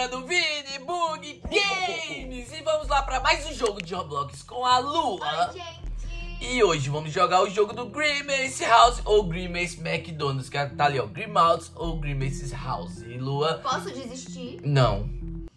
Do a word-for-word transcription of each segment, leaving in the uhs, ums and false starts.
galera do Vini Bug Games! E vamos lá para mais um jogo de Roblox com a Lua. Oi, gente! E hoje vamos jogar o jogo do Grimace House ou Grimace McDonald's, que tá ali, ó, Grimalds ou Grimace House. E Lua... Posso desistir? Não.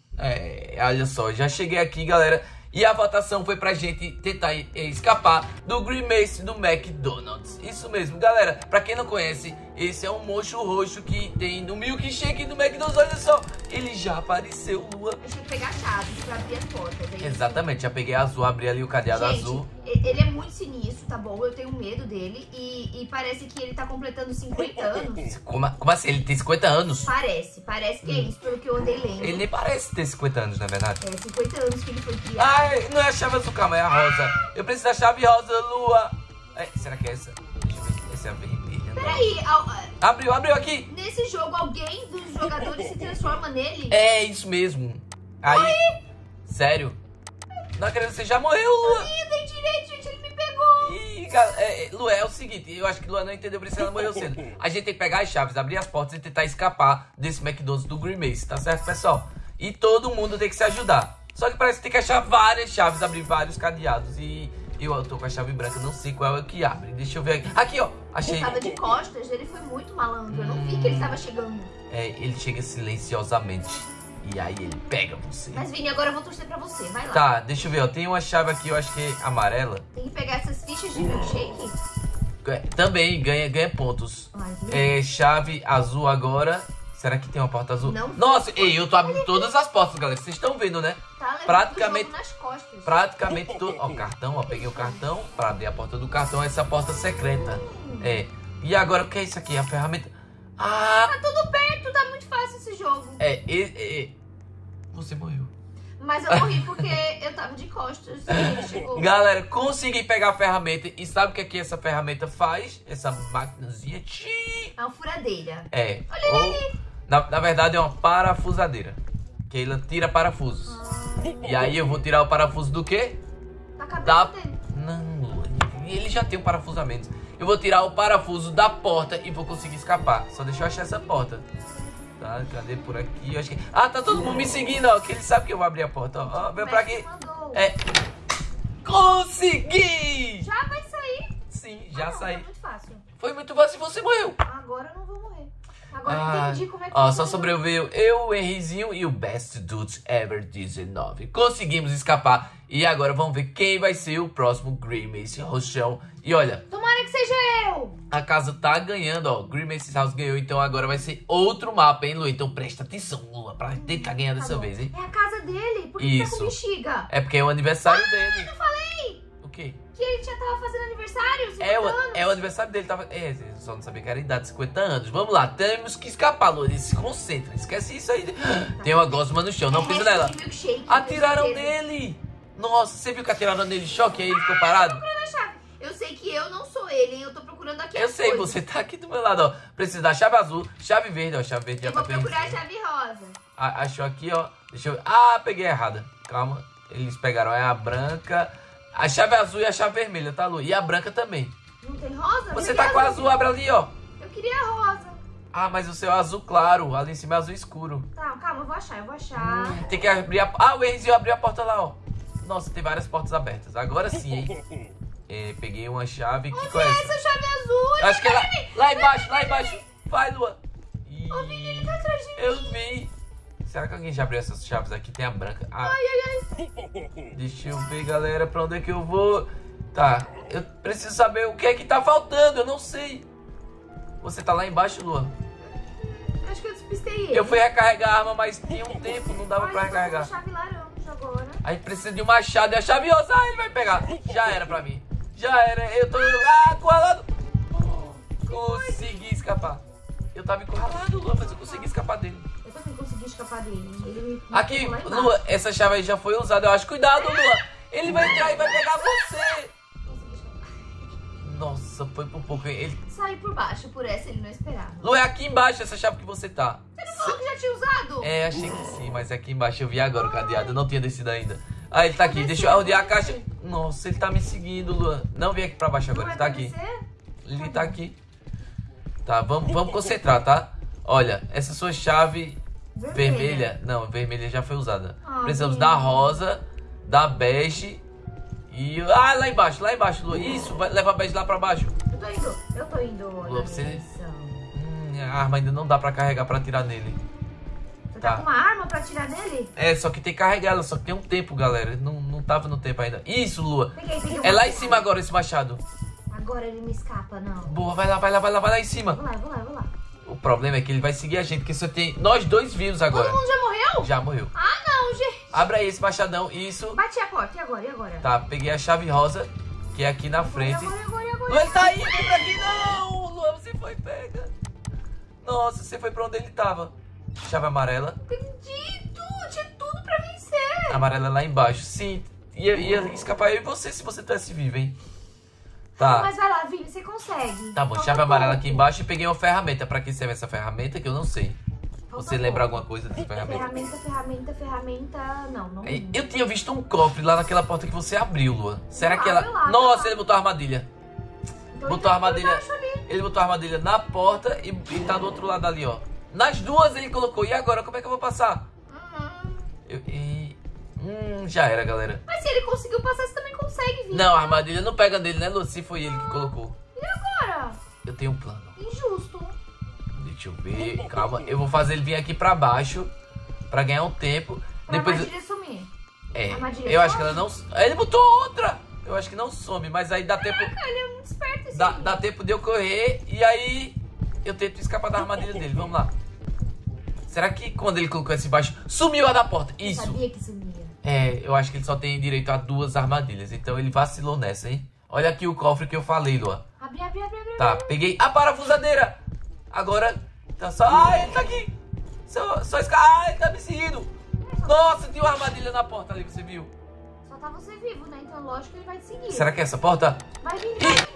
É, olha só, já cheguei aqui, galera. E a votação foi pra gente tentar escapar do Grimace do McDonald's. Isso mesmo, galera. Pra quem não conhece, esse é um monstro roxo que tem no milkshake do McDonald's. Olha só, ele já apareceu, Lua. Eu tinha que pegar chaves pra abrir as portas. É Exatamente, já peguei a azul, abri ali o cadeado gente, azul. Ele é muito sinistro, tá bom? Eu tenho medo dele. E, e parece que ele tá completando cinquenta anos. Como, como assim? Ele tem cinquenta anos? Parece, parece que é isso, pelo que eu andei lendo. Ele nem parece ter cinquenta anos, na verdade. É, cinquenta anos que ele foi criado. Ai, não é a chave azul, calma, é a rosa. Eu preciso da chave rosa, Lua. É, será que é essa? Deixa eu ver. Essa é a vermelha. Peraí, ao- Abriu, abriu aqui. nesse jogo alguém dos jogadores se transforma nele? É isso mesmo. Aí. Sério? Não acredito, você já morreu, Lua. Ih, tem direito, gente, ele me pegou. Ih, cara, é, é, Lua, é o seguinte, eu acho que Lua não entendeu por isso que ela morreu cedo. A gente tem que pegar as chaves, abrir as portas e tentar escapar desse McDonald's do Grimace, tá certo, pessoal? E todo mundo tem que se ajudar. Só que parece que tem que achar várias chaves, abrir vários cadeados. E eu tô com a chave branca, não sei qual é o que abre. Deixa eu ver aqui. Aqui, ó, achei. Ele tava de costas, ele foi muito malandro. Eu não vi que ele tava chegando. É, ele chega silenciosamente. E aí ele pega você. Mas, Vini, agora eu vou torcer pra você. Vai lá. Tá, deixa eu ver, ó. Tem uma chave aqui, eu acho que é amarela. Tem que pegar essas fichas de milkshake. É, também ganha, ganha pontos. Ai, Vini. É, chave azul agora. Será que tem uma porta azul? Não. Nossa, ei, eu tô abrindo todas as portas, galera. Vocês estão vendo, né? Tá levando praticamente- o jogo nas costas. Praticamente todo. Ó, o cartão, ó. Peguei o cartão pra abrir a porta do cartão. Essa porta secreta. É. E agora, o que é isso aqui? A ferramenta. Ah! Tá tudo perto, tá muito fácil esse jogo. É, e, e- você morreu. Mas eu morri porque eu tava de costas e ele chegou. Galera, consegui pegar a ferramenta. E sabe o que é que essa ferramenta faz? Essa maquinazinha. Tchim. É uma furadeira. É. Olha ou- ali. na, na verdade é uma parafusadeira. Que ela tira parafusos. E aí eu vou tirar o parafuso do quê? Tá cabeça Da... dele. Não, ele já tem um parafusamento. Eu vou tirar o parafuso da porta e vou conseguir escapar. Só deixa eu achar essa porta. Tá, cadê por aqui? Eu acho que... Ah, tá todo mundo me seguindo, ó. Que ele sabe que eu vou abrir a porta, ó. Ó, vem pra aqui. Mandou. É. Consegui! Já vai sair? Sim, já Ah, não, saí. Tá muito fácil. Foi muito fácil e você morreu. Agora eu não vou morrer. Agora eu Ah, entendi como é que ó, eu só vou. sobreviveu eu, o Henrizinho e o Best Dude Ever dezenove. Conseguimos escapar. E agora vamos ver quem vai ser o próximo Grimace Roxão. E olha, Tomara que seja eu. a casa tá ganhando, ó. Grimace House ganhou, então agora vai ser outro mapa, hein, Lu? Então presta atenção, Lua, pra tentar ganhar Tá dessa bom. vez, hein? É a casa dele. Por que que tá Isso. com bexiga? É porque é o aniversário Ah, dele. eu não falei O quê? que ele já tava fazendo aniversário. cinquenta É o, anos. é o aniversário dele, tava. É, eu só não sabia que era a idade, cinquenta anos. Vamos lá, temos que escapar, Lu. Ele se concentra, esquece isso aí. Tem uma gosma no chão, não É pisa resto nela. de milkshake, Atiraram com certeza. nele! Nossa, você viu que atiraram nele em choque? Aí ele ficou parado? Procurando a chave. Eu sei que eu não sou ele, hein? Eu tô procurando aqui Eu as sei, coisas. você tá aqui do meu lado, ó. Precisa da chave azul, chave verde, ó. Chave verde já Eu tá vou procurar a perdido. chave rosa. Ah, achou aqui, ó. Deixa eu. Ah, peguei errada. Calma. Eles pegaram é a branca, a chave azul e a chave vermelha, tá, Lu? E a branca também. Não tem rosa? Você Eu tá queria com a azul, abre ali, ó. Eu queria a rosa. Ah, mas o seu é azul claro. Ali em cima é azul escuro. Tá, calma, eu vou achar, eu vou achar. Tem que abrir a. Ah, o Enzo abriu a porta lá, ó. Nossa, tem várias portas abertas. Agora sim, hein? É, peguei uma chave. Que com essa? Essa chave azul. Eu acho que é lá, lá embaixo, lá embaixo. Vai, Lua. Ih, Ô, Vini, ele tá atrás de mim. eu vi. Será que alguém já abriu essas chaves aqui? Tem a branca. Ah, Ai, ai, ai. deixa eu ver, galera, pra onde é que eu vou. Tá, eu preciso saber o que é que tá faltando. Eu não sei. Você tá lá embaixo, Lua? Acho que eu despistei ele. Eu fui recarregar a arma, mas tinha um tempo, não dava Ai, pra eu tô com a recarregar. chave laranja agora. A gente precisa de um machado e a chave rosa. Ah, ele vai pegar. Já era pra mim. Já era. Eu tô ah, encurralado. Consegui escapar. Eu tava encurralado, Lua, mas eu consegui escapar dele. Eu também consegui escapar dele. Ele me Aqui, colocou lá embaixo. Lua, essa chave aí já foi usada, eu acho. Cuidado, Lua. Ele vai entrar e vai pegar você. Consegui escapar. Nossa, foi por pouco. Ele... Saí por baixo, por essa ele não esperava. Lua, é aqui embaixo essa chave que você tá. Você não falou que já tinha usado? É, achei que sim, mas é aqui embaixo. Eu vi agora o cadeado, eu não tinha descido ainda. Ah, ele tá aqui. Deixa eu rodear a caixa. Nossa, ele tá me seguindo, Lua. Não vem aqui pra baixo agora, Não ele vai tá aqui. descer? Ele tá aqui. Tá, vamos, vamos concentrar, tá? Olha, essa sua chave Vermelha. Vermelha? Não, vermelha já foi usada. Ah, Precisamos menino. da rosa, da bege e... Ah, lá embaixo, lá embaixo, Lua. Isso, vai, leva a bege lá pra baixo. Eu tô indo, eu tô indo. Lua, na você- direção. Hum, a arma ainda não dá pra carregar pra atirar nele. Você tá Tá. com uma arma pra atirar nele? É, só que tem que carregar ela, só que tem um tempo, galera. Não, não tava no tempo ainda. Isso, Lua. Peguei, peguei. É uma- lá em cima agora esse machado. Agora ele me escapa, não. Boa, vai lá, vai lá, vai lá, vai lá em cima. Vou lá, vou lá, vou lá. O problema é que ele vai seguir a gente, porque só tem nós dois vivos agora. Todo mundo já morreu? Já morreu. Ah, não, gente. Abre aí esse machadão, isso. Bati a porta, e agora, e agora? Tá, peguei a chave rosa, que é aqui na frente. E agora, e agora, e agora? Lua, ele tá aí, vem pra aqui não! Lua, você foi pega. Nossa, você foi pra onde ele tava. Chave amarela. Acredito, tinha tudo pra vencer. Amarela lá embaixo. Sim, ia, ia escapar eu e você se você tivesse vivo, hein? Tá. Mas vai lá, Vini, você consegue. Tá bom, Falta chave amarela pouco. aqui embaixo e peguei uma ferramenta. Pra que serve essa ferramenta que eu não sei. Falta Você lembra pouco. alguma coisa dessa ferramenta? Ferramenta, ferramenta, ferramenta. Não, não. É, eu tinha visto um cofre lá naquela porta que você abriu, Lua. Será Lá, que ela... vai lá, vai Nossa, lá. ele botou a armadilha. Então, botou então, a armadilha. por baixo ali. Ele botou a armadilha na porta e, e tá do outro lado ali, ó. Nas duas ele colocou. E agora, como é que eu vou passar? Uhum. Eu, e... Hum, já era, galera. Mas se ele conseguiu passar, você também consegue, Vini. Não, a armadilha não pega nele, né, Lu? Se foi ele que colocou. E agora? Eu tenho um plano. Injusto. Deixa eu ver, calma. Eu vou fazer ele vir aqui pra baixo pra ganhar um tempo. Pra Depois... armadilha sumir. É, armadilha eu acho que some? ela não... Ele botou outra! Eu acho que não some, mas aí dá tempo... Caraca, ele é muito esperto esse Dá, aí. dá tempo de eu correr e aí eu tento escapar da armadilha dele. Vamos lá. Será que quando ele colocou essa embaixo, sumiu a da porta? Eu Isso. sabia que sumia. É, eu acho que ele só tem direito a duas armadilhas. Então ele vacilou nessa, hein? Olha aqui o cofre que eu falei, Lua. Abre, abre, abre, abre. Tá, peguei a parafusadeira. Agora, tá só... Ah, ele tá aqui. Só, só esca... Ah, ele tá me seguindo. Nossa, tem uma armadilha na porta ali, você viu? Só tá você vivo, né? Então lógico que ele vai te seguir. Será que é essa porta? Vai vir, vai vir.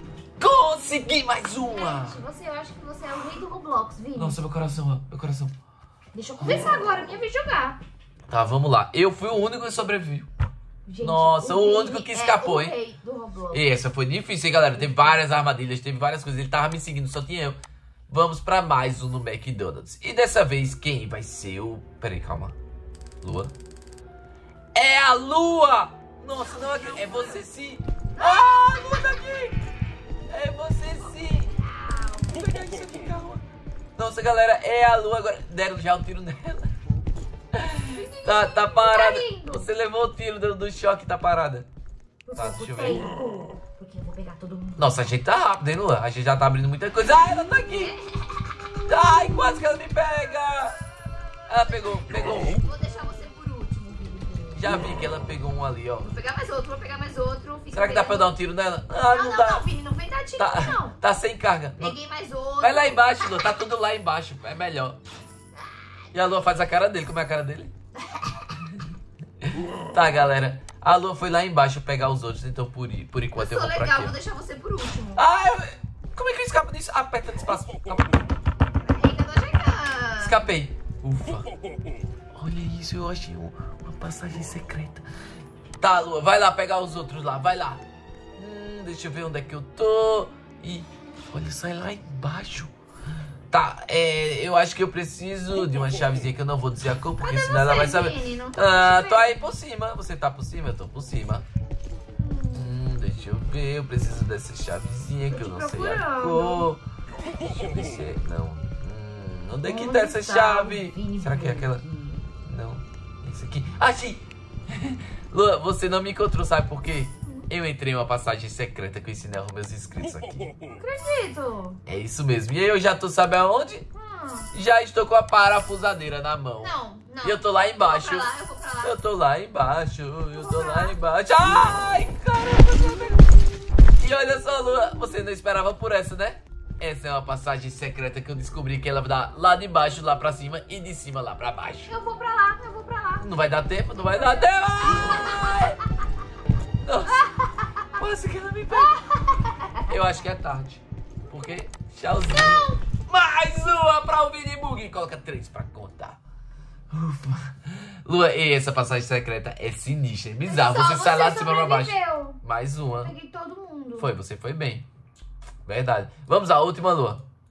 Consegui mais uma. Gente, você, eu acho que você é o rei do Roblox, Vini. Nossa, meu coração, ó, meu coração. Deixa eu começar agora, minha vez de jogar. Tá, vamos lá. Eu fui o único que sobreviveu. Gente, Nossa, o Vini único que é escapou, o hein? rei do Roblox. E essa foi difícil, hein, galera? Teve várias armadilhas, teve várias coisas. Ele tava me seguindo, só tinha eu. Vamos pra mais um no McDonald's. E dessa vez, quem vai ser o... Peraí, calma. Lua. É a Lua! Nossa, não acredito. É você sim. Ah, a Lua tá aqui! É você sim. Vou pegar isso aqui, calma. Nossa, galera, é a Lua agora. Deram já um tiro nela. Tá, tá parada. indo. Você levou o tiro do, do choque, tá parada. Por Tá, pouco deixa eu ver. tempo. Porque eu vou pegar todo mundo. Nossa, a gente tá rápido, hein, Lua? A gente já tá abrindo muita coisa. Ah, ela tá aqui. Ai, quase que ela me pega. Ela pegou, pegou um. Vou deixar você por último, Vini. Já vi que ela pegou um ali, ó. Vou pegar mais outro, vou pegar mais outro. Fica Será que dá pra eu dar um tiro nela? Ah, Não, não não, dá. não, Vini, não vem dar tiro, Tá, não. tá sem carga. Peguei mais outro. Vai lá embaixo, Lua. Tá tudo lá embaixo. É melhor. E a Lua faz a cara dele. Como é a cara dele? Tá, galera. A Lua foi lá embaixo pegar os outros. Então, por, por enquanto, Eu eu, sou vou pra legal, aqui. vou deixar você por último. Ah, eu... como é que eu escapo disso? Aperta espaço. Calma. Rica da Jacan. Escapei. Ufa. Olha isso, eu achei um- uma passagem secreta. Tá, Lua, vai lá pegar os outros lá, vai lá. Hum, deixa eu ver onde é que eu tô. E olha, sai lá embaixo. Tá, é, eu acho que eu preciso de uma chavezinha que eu não vou dizer a cor, porque Cadê senão ela você, vai saber. Vini? Não tô Ah, te tô vendo. aí por cima. Você tá por cima? Eu tô por cima. Hum, deixa eu ver, eu preciso dessa chavezinha Tô que eu te não sei a procurando. cor. Deixa eu ver se é. Não. Hum, onde é que Onde tá essa tá chave? o Vini Será que é aquela? Vini? Não. Esse aqui. Achei! Lua, você não me encontrou, sabe por quê? Eu entrei em uma passagem secreta que eu ensinei aos meus inscritos aqui. Acredito. É isso mesmo. E eu já tô, sabe aonde? Hum. Já estou com a parafusadeira na mão. Não, não. E eu tô lá embaixo. Eu vou pra lá, eu vou pra lá. Eu tô lá embaixo. Eu tô Vou pra lá lá. embaixo. Ai, caramba. E olha só, Lua. Você não esperava por essa, né? Essa é uma passagem secreta que eu descobri que ela dá lá de baixo, lá pra cima e de cima, lá pra baixo. Eu vou pra lá, eu vou pra lá. Não vai dar tempo, não vai dar tempo. Ai! Nossa, quase que ela me pega. Eu acho que é tarde. Porque, tchauzinho. Mais uma pra o Vini Bug. Coloca três pra contar. Ufa. Lua, e essa passagem secreta é sinistra, é bizarro. Só Você sai lá de cima pra baixo. sobreviveu. Mais uma. Peguei todo mundo. Foi, você foi bem. Verdade. Vamos à última, Lua. Só mais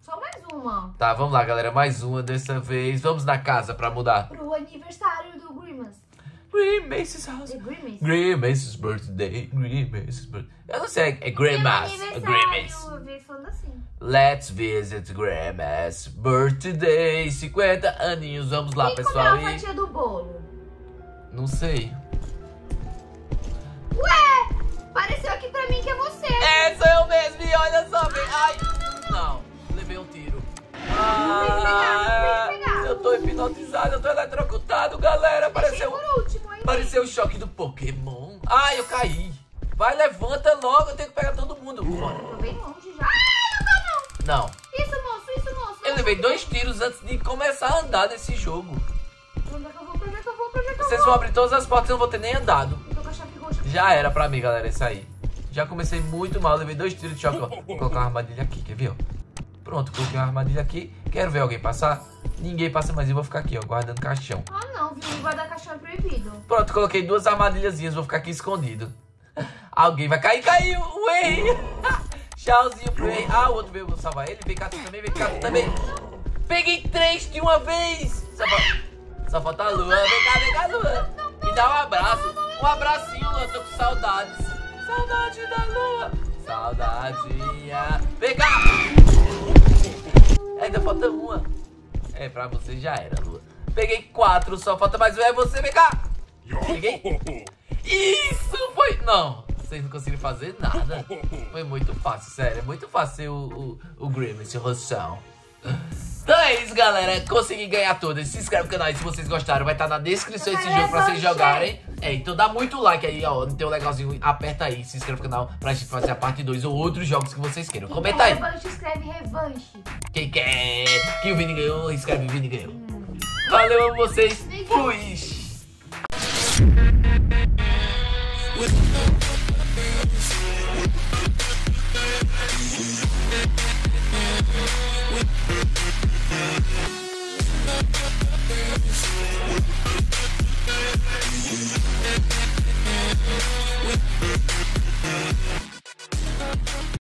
uma. Tá, vamos lá, galera. Mais uma dessa vez. Vamos na casa pra mudar. Pro aniversário do Grimace. Grimace's house. The Grimace. Grimace's birthday. Grimace's birthday. Eu não sei, é Meu Grimace. É aniversário, Grimace. eu vi falando assim. Let's visit Grimace's birthday. cinquenta aninhos. Vamos lá, Quem pessoal. comeu a E... fatia do bolo? Não sei. Ué, pareceu aqui pra mim que é você. É, sou eu mesmo. E olha só, vem. Ai, não. Levei um tiro. Ah, Não tem que pegar, não tem que pegar. eu tô hipnotizado, eu tô eletrocutado, galera. Deixei Pareceu, por último, hein? pareceu o choque do Pokémon. Ai, eu caí. Vai, levanta logo, eu tenho que pegar todo mundo. Bora. Eu tô bem longe já. Ah, não, não, não. Não, Isso, moço, isso, moço. eu levei dois tiros antes de começar a andar nesse jogo. Pra onde é que eu vou, pra onde é que eu vou, pra onde é que eu Vocês vou? vão abrir todas as portas e eu não vou ter nem andado. Eu tô com a chave roxa. Já era pra mim, galera, isso aí. Já comecei muito mal, levei dois tiros de choque. Ó. Vou colocar uma armadilha aqui, quer ver, ó? Pronto, coloquei uma armadilha aqui. Quero ver alguém passar? Ninguém passa mais, eu vou ficar aqui, ó, guardando caixão. Ah, não, viu? Guardar caixão é proibido. Pronto, coloquei duas armadilhazinhas, vou ficar aqui escondido. Alguém vai cair, caiu! O Henry! Tchauzinho pro Henry. Ah, o outro veio, vou salvar ele. Vem cá, tu também, vem cá, tu também. Peguei três de uma vez! Só, fa... Só falta a Lua. Vem cá, vem cá, Lua. Me dá um abraço. Um abracinho, Lua, tô com saudades. Saudade da Lua. Saudadinha. Vem cá! Ainda falta uma. É, pra você já era, Lua. Peguei quatro, só falta mais um. É você, vem cá! Peguei. Isso foi... Não, vocês não conseguiram fazer nada. Foi muito fácil, sério. É muito fácil ser o, o, o Grimace, o Rossão. Então é isso, galera. Consegui ganhar todas. Se inscreve no canal aí se vocês gostaram. Vai estar na descrição esse jogo pra vocês jogarem. É, então dá muito like aí, ó. No teu legalzinho, aperta aí. Se inscreve no canal pra gente fazer a parte dois ou outros jogos que vocês queiram. Quem Comenta quer aí. revanche, escreve revanche. Quem quer que o Vini ganhou, escreve Vini ganhou. Valeu, amo vocês. Fui.